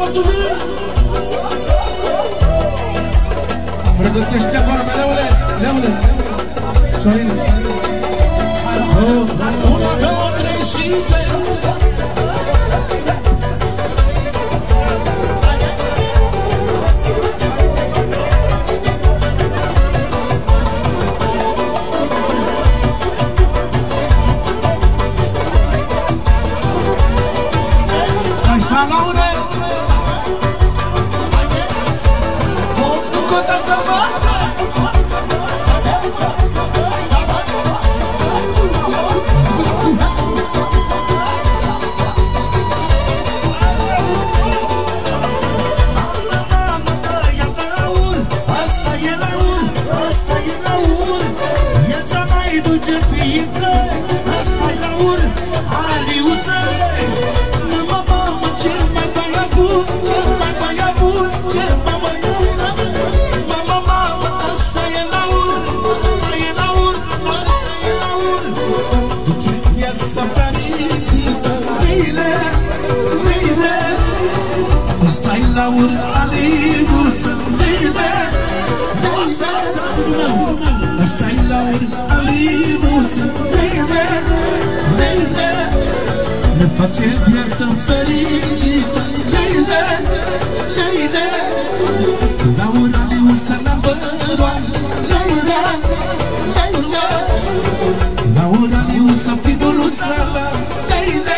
mulțumiri. Pregătește vorbe, Leule, Sorine. Una, două, trei și Laure, cu tanta masă. Asta e laur, e cea mai dulce ființă. Asta e laur, Aliuță. Laur, Aliuță, Leile. Asta-i laur, Aliuță, Leile. Ne face viața fericită, Leile. Laur, Aliuță, number-one, Laur, Aliuță, fiul lui Sala, Leile.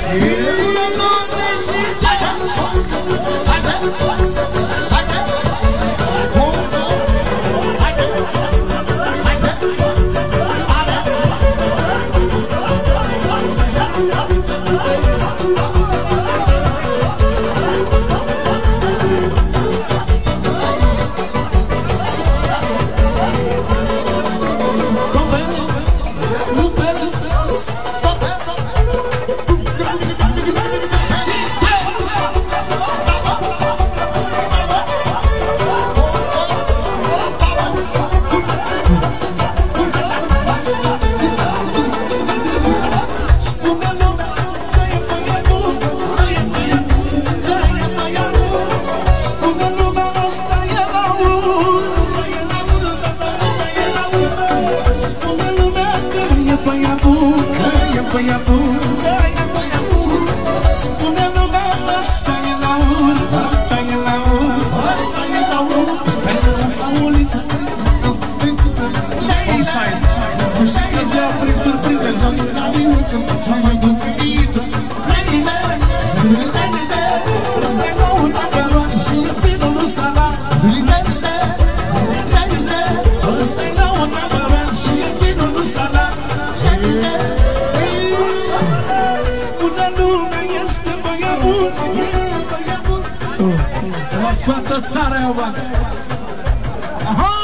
Toată țara e o bată. Aha!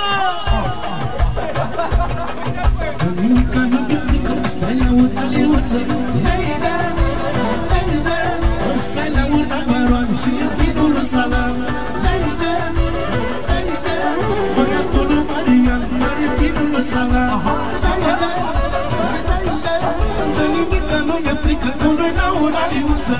Nimica nu pică, stai la urmă, Aliuță. Stai la urmă, Maroan și e finul lui Salam. Băiatul lui Marian, are finul lui Salam. Nimica nu mi-e frică, nu noi la urmă, Aliuță.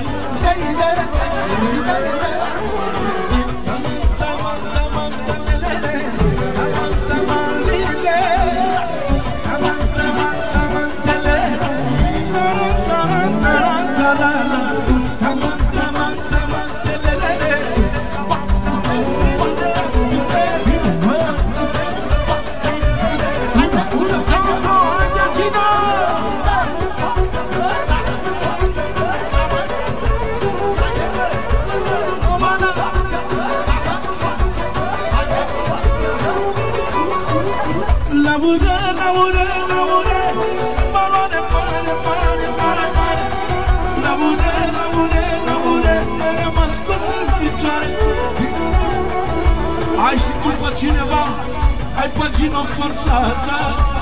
Ai și tu pe cineva, ai pagină forțată.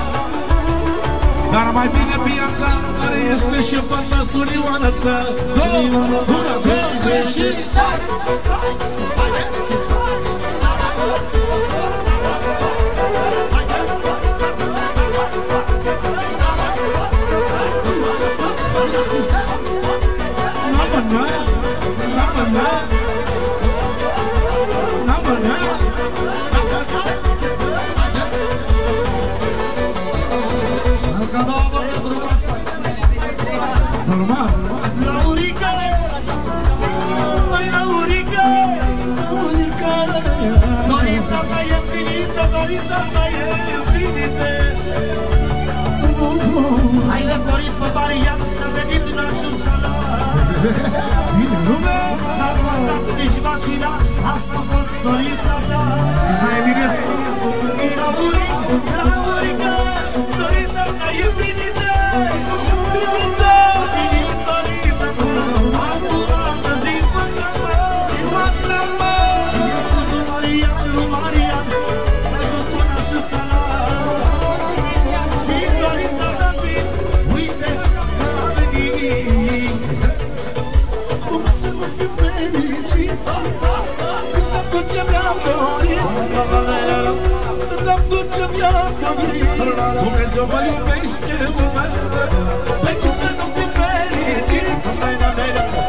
Dar mai bine Bianca, care este șefa ta, Surioană ta. Una, două, trei și... Normal. Laurica, mai Laurica, dorința ta e împlinită, dorința ta e împlinită. Hai lăcorit pe varianță, venit în așa salat. Bine, lumea. Dar guardat nici vacina, asta a fost dorința ta. Mai bine să... Laurica, dorința ta e împlinită. Dorința ta, acurată, zi mă-ntramă. Și-i spus lui Marian, pentru până și salat. Și dorința s-a împlinit, uite, a venit. Cum să nu fiu fericit când am tot ce mi-am dorit, când am tot ce mi-am dorit. Dumnezeu mă iubește, Dumnezeu, pentru să nu fiu fericit.